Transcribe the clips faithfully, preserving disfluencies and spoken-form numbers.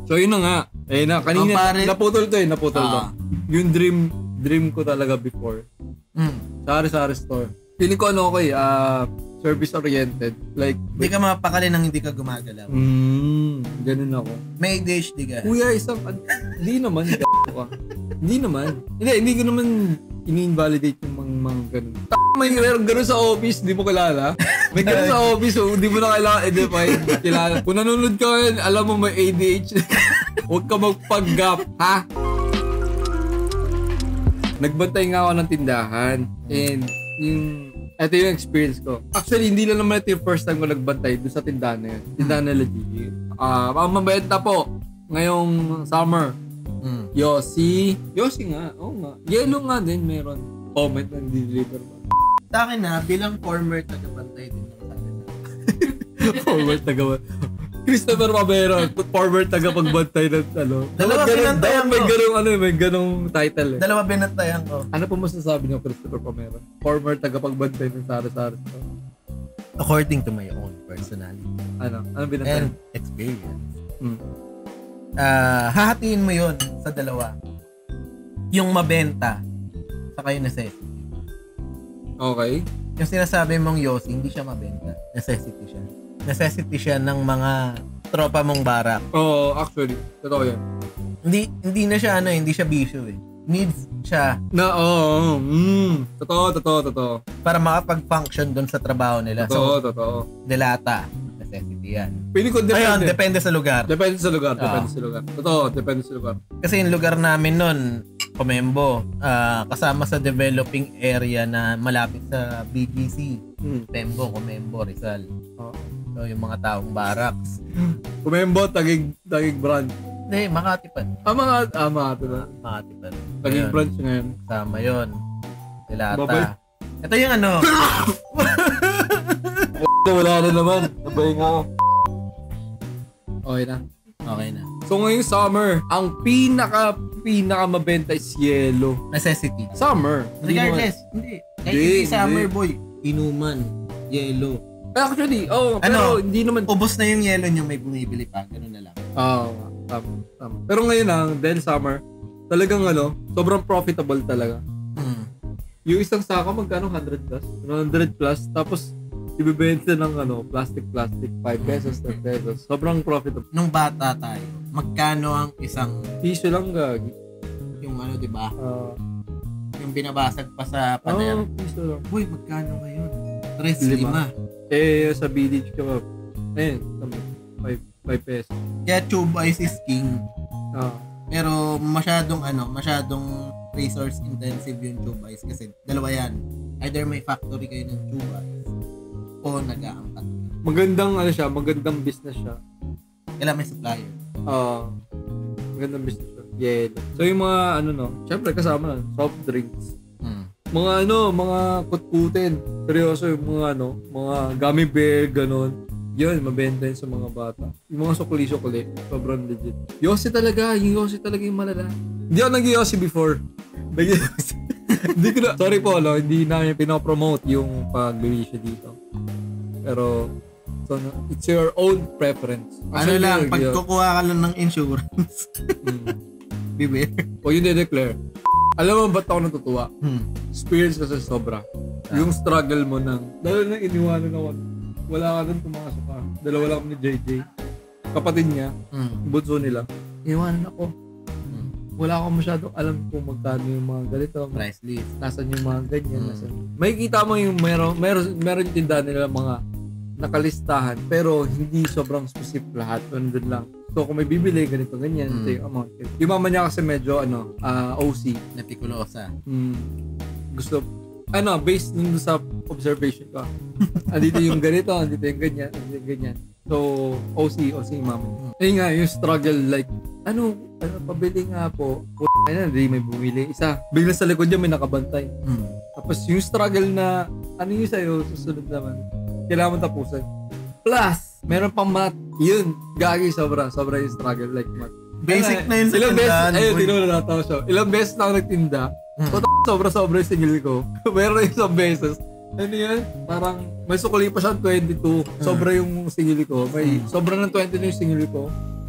So yun na nga. Eh na, kanina, oh, pare, naputol to eh, naputol uh, to. Yung dream, dream ko talaga before. Mm. Sa Sari-Sari store. Feeling ko ano ko eh, uh, service-oriented. Like, hindi ka mapakali nang hindi ka gumagalaw. Mm, ganun ako. May A D H D ka. Kuya, isang, hindi naman, ka. Hindi naman. Hindi, hindi ko naman ini-invalidate yung mga, mga ganun. May ganun sa office, di mo kilala. May ganun sa office, so di mo na kailangan i-define, kilala. Kung nanonood ka ngayon, alam mo may A D H D. Huwag ka magpag-gap, ha? Nagbantay nga ako ng tindahan. And yung, ito yung experience ko. Actually, hindi lang naman ito yung first time ko nagbantay doon sa tindahan na yun. Tindahan na legit. Ah, uh, mabenta po ngayong summer. Mm. Yossi. Yossi nga. Oo nga. Yellow nga din meron. Comment na deliver mo. Sa akin na, bilang former tagabantay din ng Sari-Sari. Former tagabantay. Christopher Pabero, former tagapagbantay ng ano. Dalawa binantayan ko. May ganong ano, may ganong title eh. Dalawa binantayan ko. Ano po masasabi niyo, Christopher Pabero? Former tagapagbantay ng Sari-Sari. According to my own personality. Ano? Ano binantayan? And experience. Hmm. Uh, hahatiin mo yun sa dalawa. Yung mabenta saka yung necessity. Okay. Yung sinasabi mong Yossi, hindi siya mabenta. Necessity siya. Necessity siya ng mga tropa mong barak. Oo, oh, actually. Totoo yan. Hindi hindi na siya ano, hindi siya bisyo eh. Needs siya. Na, oo. Oh, mm, totoo, totoo, totoo. Para makapag-function doon sa trabaho nila. Totoo, so, totoo. Delata. Necessity yan. Pili ko depende. Ayun, depende sa lugar. Depende sa lugar, depende oh. sa lugar. Totoo, depende sa lugar. Kasi yung lugar namin nun, Comembo, uh, kasama sa developing area na malapit sa B G C. Hmm. Tembo, Comembo, Rizal. Oh. So, yung mga taong barracks. Comembo, Tagig, Tagig branch. Hindi, Makati pa. Ah, Makati. Ah, Makati na. Makati pa. Tagig branch ngayon. Sama yun. Dilata. Ito yung ano. Wala na naman. Nabay nga ako. Okay na. Okay na. So ngayong summer, ang pinaka pinaka mabenta is yellow. Necessity. Summer. Regardless. Hindi. Kahit hindi summer boy. Inuman. Yellow. Actually, oh, pero ano, hindi naman. Ubos na yung yellow nyo, may bumibili pa. Ganun na lang. Oo. Oh, tama, tama. Pero ngayon lang, dahil summer, talagang ano, sobrang profitable talaga. Hmm. Yung isang sako, magkano? one hundred plus? one hundred plus. Tapos, ibibenta ng ano, plastic-plastic, five pesos, ten pesos. Sobrang profitable. Nung bata tayo, magkano ang isang piso lang gagi? Yung ano, di ba? Uh, yung binabasag pa sa pader. Oo, oh, piso lang. Uy, magkano ngayon? Tres, lima. Eh, sa village ka ba? Eh, five pesos. Kaya tube ice is king. Ah. Pero masyadong ano, masyadong resource intensive yung tube ice kasi dalawa yan. Either may factory kayo ng tube ice o nag-aangkat. Magandang ano siya, magandang business siya. Kailangan may supplier. Ah, uh, magandang business siya. Yeah. So yung mga ano no, syempre kasama na soft drinks. Hmm. Mga ano, mga kutkutin. Seryoso yung mga ano, mga gummy bear, ganun. Yun, mabenta yun sa mga bata. Yung mga sukli-sukli, sobrang legit. Yossi talaga, yung Yossi talaga yung malala. Hindi ako nag-Yossi before. Nag-Yossi. Hindi ko na, sorry po, no, hindi namin pinopromote yung pag-Luisha dito. Pero, so, it's your own preference. Ano lang, pag kukuha ka lang ng insurance. hmm. Beware. O yun de-declare. Alam mo ba't ako natutuwa? Hmm. Experience kasi sobra. Ah. Yung struggle mo ng, dahil na iniwanan ako, wala ka doon, pumakasok ka. Dalawa lang kami ni J J. Kapatid niya, hmm. bunso nila. Iniwanan ako. Hmm. Wala akong masyadong alam kung magkano yung mga ganito. Price list. Nasaan yung mga ganyan. Hmm. Nasaan. Makikita mo yung meron, meron, meron yung tindahan nila mga nakalistahan pero hindi sobrang specific lahat. Nandun lang. So kung may bibili, ganito, ganyan. Mm. Ito yung amount. Yung mama niya kasi medyo, ano, uh, O C. Natikulosa. Mm, gusto, ano, based dun sa observation ko. Andito yung ganito, andito yung ganyan, andito yung ganyan. So, O C, O C yung mama. Mm. Ayun nga, yung struggle, like, ano, ano, pabili nga po. Ayun, hindi may bumili. Isa, bigla sa likod niya may nakabantay. Mm. Tapos yung struggle na, ano yung sa'yo, susunod naman, kailangan tapusan. Plus, meron pang math. Yun, gagi sobra. Sobra yung struggle like math. Basic na yun sa ilang tindahan. Ayun, tinuro na natawa siya. Ilang beses na ako nagtinda. Hmm. So, sobra-sobra yung singil ko. Meron yung isang beses. Ano yan? Parang, may sukuli pa siya twenty-two. Sobra yung singil ko. May, sobra ng twenty na yung singil ko. So,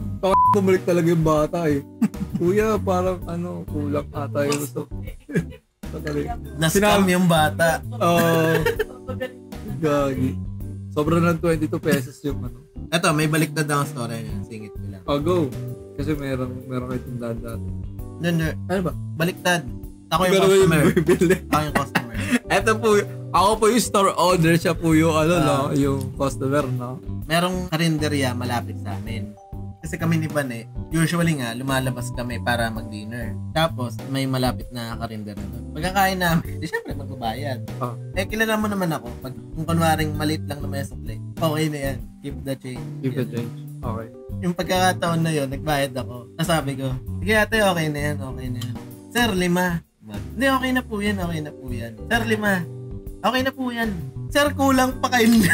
bumalik talaga yung bata eh. Kuya, parang ano, kulang ata yung gusto. Na-scam yung bata. Oo. Gagi. Sobrang ng twenty-two pesos yung ano. Eto, may baliktad ang story niya. Singit ko lang. Oh, go. Kasi meron, meron kayo tindaan dati. Hindi, Ano ba? Baliktad. Ako yung Pero customer. yung bibili. Ako yung customer. Eto po, ako po yung store owner, siya po yung ano, Ah. no? Yung customer, no? Merong karinderya malapit sa amin. Kasi kami ni Bane, usually nga, lumalabas kami para mag-dinner. Tapos, may malapit na karinderya doon. Pagkakain namin, di syempre magbabayad. Ah. Eh, kilala mo naman ako. Pag, kung kunwaring maliit lang naman yung supply, okay na yan. Keep the change. Keep the Yun. change. Okay. Yung pagkakataon na yun, nagbayad ako. Tapos sabi ko, sige ate, okay na yan, okay na yan. Sir, lima. Hindi, okay na po yan, okay na po yan. Sir, lima. Okay na po yan. Sir, kulang pa kayo niya.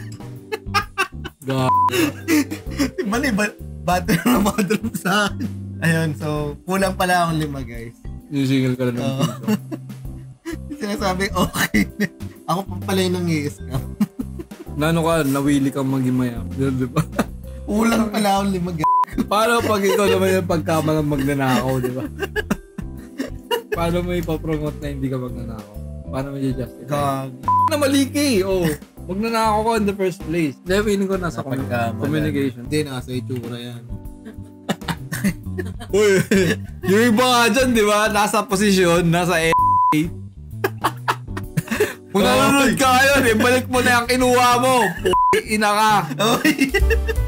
God. Diba na, ba- batter na bathroom sa akin. Ayun, so, kulang pala akong lima, guys. Yung single ka na ng Oo. pinto. Sinasabi, okay na. Ako pa pala yung nang-i-scam. Nano ka, nawili kang maging maya. Di ba? Kulang pala akong lima, guys. Paano pag ikaw naman yung pagkamalang magnanakaw, di ba? Paano mo ipapromote na hindi ka magnanakaw? Paano mo i-justify? Gag. Na mali ka eh, oh. Magnanakaw ko in the first place. Hindi, feeling ko nasa commu- Napagkamalan. communication. Hindi, nasa itsura yan. Uy, yung iba nga dyan, di ba? Nasa posisyon, nasa A. Kung nanonood ka ngayon, eh, balik mo na yung kinuha mo. P***ina ka. Okay.